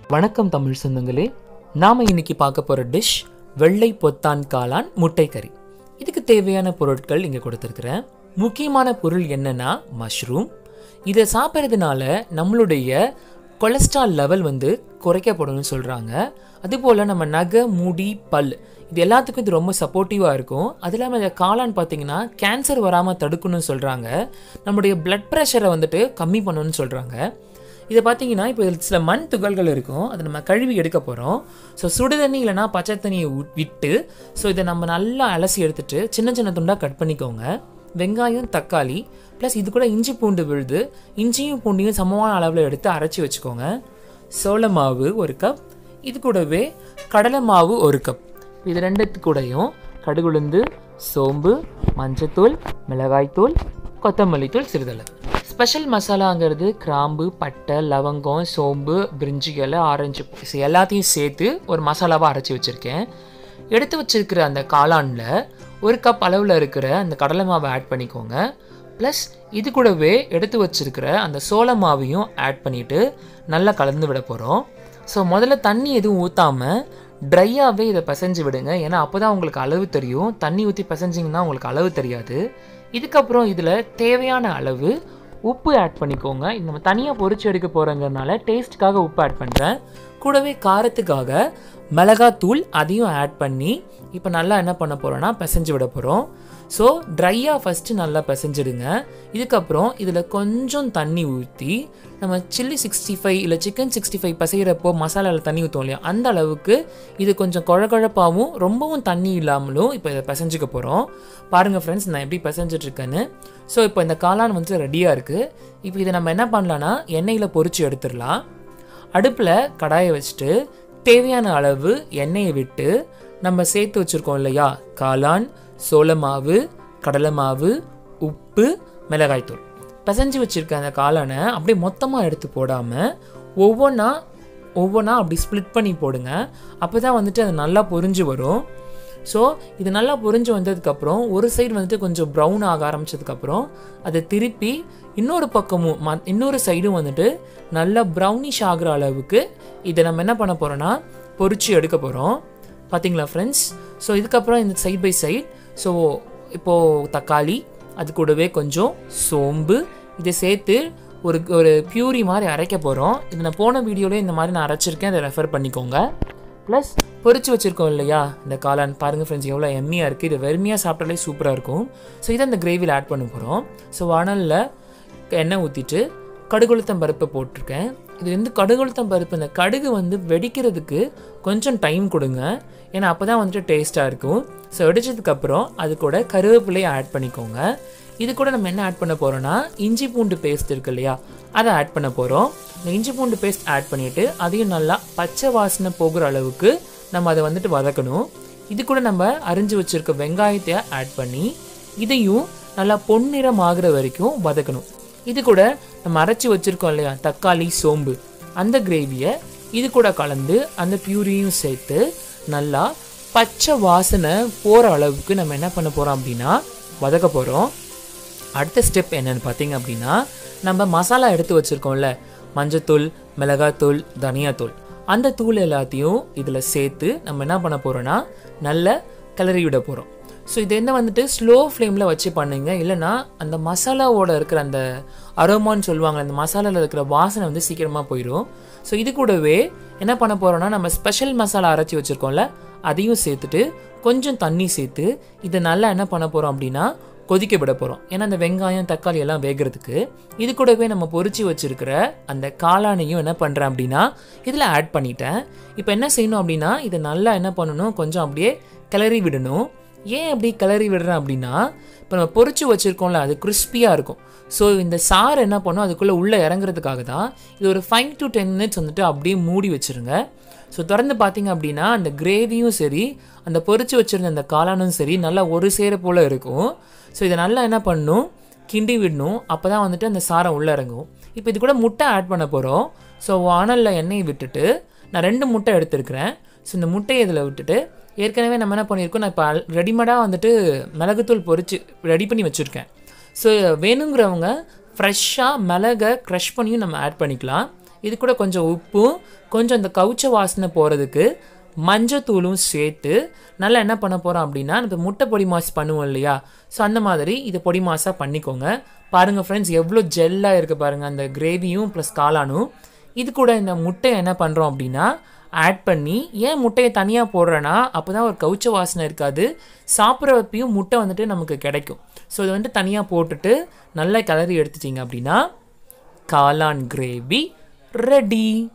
வணக்கம் தமிழ் சொந்தங்களே, நாம் இன்னைக்கு பார்க்க போகிற டிஷ் வெள்ளை பொத்தான் காளான் முட்டை கறி. இதுக்கு தேவையான பொருட்கள் இங்கே கொடுத்துருக்குறேன். முக்கியமான பொருள் என்னென்னா மஷ்ரூம். இதை சாப்பிட்றதுனால நம்மளுடைய கொலஸ்ட்ரால் லெவல் குறைக்கப்படணும்னு சொல்கிறாங்க. அதுபோல் நம்ம நகை, முடி, பல் இது எல்லாத்துக்கும் இது ரொம்ப சப்போர்ட்டிவாக இருக்கும். அது இல்லாமல் இந்த காளான் பார்த்திங்கன்னா கேன்சர் வராமல் தடுக்கணும்னு சொல்கிறாங்க. நம்மளுடைய பிளட் ப்ரெஷரை கம்மி பண்ணணும்னு சொல்கிறாங்க. இதை பார்த்தீங்கன்னா இப்போ சில மண் துகள்கள் இருக்கும், அதை நம்ம கழுவி எடுக்க போகிறோம். ஸோ சுடு தண்ணி இல்லைனா பச்சை தண்ணியை விட்டு இதை நம்ம நல்லா அலசி எடுத்துகிட்டு சின்ன சின்ன துண்டாக கட் பண்ணிக்கோங்க. வெங்காயம், தக்காளி ப்ளஸ் இது கூட இஞ்சி பூண்டு விழுது, இஞ்சியும் பூண்டையும் சமமான அளவில் எடுத்து அரைச்சி வச்சுக்கோங்க. சோள மாவு 1 கப், இது கூடவே கடலை மாவு 1 கப். இது ரெண்டுத்து கூடயும் கடுகுளுந்து, சோம்பு, மஞ்சத்தூள், மிளகாய்த்தூள், கொத்தமல்லி தூள் சிறிதளவு. ஸ்பெஷல் மசாலாங்கிறது கிராம்பு, பட்டை, லவங்கம், சோம்பு, பிரிஞ்சி இலை, ஆரஞ்சு எல்லாத்தையும் சேர்த்து ஒரு மசாலாவாக அரைச்சி வச்சுருக்கேன். எடுத்து வச்சுருக்கிற அந்த காளானில் 1 கப் அளவில் இருக்கிற அந்த கடலை மாவை ஆட் பண்ணிக்கோங்க. ப்ளஸ் இது கூடவே எடுத்து வச்சுருக்கிற அந்த சோள மாவையும் ஆட் பண்ணிவிட்டு நல்லா கலந்து விட போகிறோம். ஸோ முதல்ல தண்ணி எதுவும் ஊற்றாமல் ட்ரையாகவே இதை பிசைஞ்சு விடுங்க. ஏன்னா அப்போ தான் உங்களுக்கு அளவு தெரியும். தண்ணி ஊற்றி பிசைஞ்சிங்கன்னா உங்களுக்கு அளவு தெரியாது. இதுக்கப்புறம் இதில் தேவையான அளவு உப்பு ஆட் பண்ணிக்கோங்க. இது நம்ம தனியாக பொரிச்சு எடுக்க போகிறோங்கிறதுனால டேஸ்ட்டுக்காக உப்பு ஆட் பண்ணுறேன். கூடவே காரத்துக்காக மிளகாத்தூள் அதையும் ஆட் பண்ணி இப்போ நல்லா என்ன பண்ண போகிறோன்னா பிசைஞ்சு விட போகிறோம். ஸோ ட்ரையாக ஃபஸ்ட்டு நல்லா பிசைஞ்சிடுங்க. இதுக்கப்புறம் இதில் கொஞ்சம் தண்ணி ஊற்றி நம்ம சில்லி 65 இல்லை சிக்கன் 65 பிசைகிறப்போ மசாலாவில் தண்ணி ஊற்றுவோம் இல்லையா, அந்த அளவுக்கு இது கொஞ்சம் குழகுழப்பாகவும் ரொம்பவும் தண்ணி இல்லாமலும் இப்போ இதை பிசைஞ்சிக்க போகிறோம். பாருங்கள் ஃப்ரெண்ட்ஸ், நான் எப்படி பிசைஞ்சிட்ருக்கேன்னு. ஸோ இப்போ இந்த காளான் ரெடியாக இருக்குது. இப்போ இதை நம்ம என்ன பண்ணலான்னா எண்ணெயில் பொரித்து எடுத்துடலாம். அடுப்பில் கடாயை வச்சுட்டு தேவையான அளவு எண்ணெயை விட்டு நம்ம சேர்த்து வச்சுருக்கோம் இல்லையா காளான், சோள மாவு, கடலை மாவு, உப்பு, மிளகாய்த்தூள் பிசைஞ்சு வச்சுருக்க அந்த காளானை அப்படியே மொத்தமாக எடுத்து போடாமல் ஒவ்வொன்றா அப்படி ஸ்ப்ளிட் பண்ணி போடுங்க. அப்போ தான் அது நல்லா பொரிஞ்சு வரும். ஸோ இது நல்லா பொரிஞ்சு வந்ததுக்கப்புறம் ஒரு சைடு கொஞ்சம் ப்ரௌன் ஆக ஆரம்பித்ததுக்கப்புறம் அதை திருப்பி இன்னொரு பக்கமும் இன்னொரு சைடும் நல்லா ப்ரௌனிஷ் ஆகிற அளவுக்கு இதை நம்ம என்ன பண்ண போகிறோன்னா பொரிச்சு எடுக்க போகிறோம். பார்த்தீங்களா ஃப்ரெண்ட்ஸ்? ஸோ இதுக்கப்புறம் இந்த சைட் பை சைட் ஸோ இப்போது தக்காளி, அது கூடவே கொஞ்சம் சோம்பு இதை சேர்த்து ஒரு பியூரி மாதிரி அரைக்க போகிறோம். இது நான் போன வீடியோவில் இந்த மாதிரி நான் அரைச்சிருக்கேன், அதை ரெஃபர் பண்ணிக்கோங்க. ப்ளஸ் பொரிச்சு வச்சுருக்கோம் இல்லையா இந்த காளான், பாருங்கள் ஃப்ரெண்ட்ஸ் எவ்வளோ எம்மியாக இருக்குது. இது வெறுமையாக சாப்பிட்டாலே சூப்பராக இருக்கும். ஸோ இதை அந்த கிரேவியில் ஆட் பண்ண போகிறோம். ஸோ வானலில் எண்ணெய் ஊற்றிட்டு கடுகுளுத்தம் பருப்பை போட்டிருக்கேன். இது கடுகுளுத்தம் பருப்பு, இந்த கடுகு வெடிக்கிறதுக்கு கொஞ்சம் டைம் கொடுங்க. ஏன்னா அப்போ தான் டேஸ்ட்டாக இருக்கும். ஸோ வெடிச்சதுக்கப்புறம் அது கூட கருவேப்பிலையை ஆட் பண்ணிக்கோங்க. இது கூட நம்ம என்ன ஆட் பண்ண போகிறோன்னா இஞ்சி பூண்டு பேஸ்ட் இருக்கு இல்லையா, அதை ஆட் பண்ண போகிறோம். இந்த இஞ்சி பூண்டு பேஸ்ட் ஆட் பண்ணிவிட்டு அதையும் நல்லா பச்சை வாசனை போகிற அளவுக்கு நம்ம அதை வதக்கணும். இது கூட நம்ம அரிஞ்சு வச்சுருக்க வெங்காயத்தை ஆட் பண்ணி இதையும் நல்லா பொன்னிறம் ஆகிற வரைக்கும் வதக்கணும். இது கூட நம்ம அரைச்சி வச்சுருக்கோம் இல்லையா தக்காளி, சோம்பு, அந்த கிரேவியை இது கூட கலந்து அந்த பியூரியும் சேர்த்து நல்லா பச்சை வாசனை போகிற அளவுக்கு நம்ம என்ன பண்ண போகிறோம் அப்படின்னா வதக்க போகிறோம். அடுத்த ஸ்டெப் என்னென்னு பார்த்தீங்க அப்படின்னா நம்ம மசாலா எடுத்து வச்சுருக்கோம்ல, மஞ்சத்தூள், மிளகாத்தூள், தனியாத்தூள், அந்த தூள் எல்லாத்தையும் இதில் சேர்த்து நம்ம என்ன பண்ண போகிறோன்னா நல்ல கிளறி விட போகிறோம். ஸோ இது என்ன ஸ்லோ ஃப்ளேமில் வச்சு பண்ணுங்க. இல்லைனா அந்த மசாலாவோட இருக்கிற அந்த அரோமான்னு சொல்லுவாங்க, அந்த மசாலாவில் இருக்கிற வாசனை சீக்கிரமாக போயிடும். ஸோ இது கூடவே என்ன பண்ண போகிறோன்னா நம்ம ஸ்பெஷல் மசாலா அரைச்சி வச்சுருக்கோம்ல, அதையும் சேர்த்துட்டு கொஞ்சம் தண்ணி சேர்த்து இதை நல்லா என்ன பண்ண போகிறோம் அப்படின்னா கொதிக்க விட போகிறோம். ஏன்னா அந்த வெங்காயம், தக்காளி எல்லாம் வேகிறதுக்கு. இது கூடவே நம்ம பொரிச்சு வச்சுருக்கிற அந்த காளானையும் என்ன பண்ணுறேன் அப்படின்னா இதில் ஆட் பண்ணிட்டேன். இப்போ என்ன செய்யணும் அப்படின்னா இதை நல்லா என்ன பண்ணணும், கொஞ்சம் அப்படியே கிளறி விடணும். ஏன் அப்படி கிளறி விடுறேன் அப்படின்னா இப்போ நம்ம பொரிச்சு வச்சுருக்கோம்ல, அது கிறிஸ்பியாக இருக்கும். ஸோ இந்த சாறு என்ன பண்ணும் அதுக்குள்ளே உள்ளே இறங்குறதுக்காக தான் இது ஒரு 5 to 10 minutes அப்படியே மூடி வச்சுருங்க. ஸோ திறந்து பார்த்தீங்க அப்படின்னா அந்த கிரேவியும் சரி, அந்த பொரிச்சு வச்சுருந்த அந்த காளானும் சரி நல்லா ஒரு சேர போல் இருக்கும். ஸோ இதை நல்லா என்ன பண்ணணும், கிண்டி விடணும். அப்போ தான் அந்த சாரம் உள்ளே இறங்கும். இப்போ இது கூட முட்டை ஆட் பண்ண போகிறோம். ஸோ வானலில் எண்ணெயை விட்டுட்டு நான் 2 முட்டை எடுத்துருக்கிறேன். ஸோ இந்த முட்டையை இதில் விட்டுட்டு ஏற்கனவே நம்ம என்ன பண்ணியிருக்கோம், நான் இப்போ ரெடிமேடாக மிளகுத்தூள் பொரிச்சு ரெடி பண்ணி வச்சுருக்கேன். ஸோ வேணுங்கிறவங்க ஃப்ரெஷ்ஷாக மிளகை க்ரஷ் பண்ணியும் நம்ம ஆட் பண்ணிக்கலாம். இது கூட கொஞ்சம் உப்பும் கொஞ்சம் இந்த கவுச்ச வாசனை போகிறதுக்கு மஞ்சத்தூளும் சேர்த்து நல்லா என்ன பண்ண போகிறோம் அப்படின்னா நம்ம முட்டை பொடி மாஸ் பண்ணுவோம் இல்லையா, ஸோ அந்த மாதிரி இதை பொடி மாஸாக பண்ணிக்கோங்க. பாருங்கள் ஃப்ரெண்ட்ஸ், எவ்வளோ ஜெல்லாக இருக்குது பாருங்கள் அந்த கிரேவியும் ப்ளஸ் காளானும். இது கூட இந்த முட்டையை என்ன பண்ணுறோம் அப்படின்னா ஆட் பண்ணி, ஏன் முட்டையை தனியாக போடுறேன்னா அப்போ தான் ஒரு கவுச்ச வாசனை இருக்காது, சாப்பிட்றப்பையும் முட்டை வந்துட்டு நமக்கு கிடைக்கும். ஸோ இதை வந்துட்டு தனியாக போட்டுட்டு நல்லா கிளறி எடுத்துட்டிங்க அப்படின்னா காளான் கிரேவி ரெடி.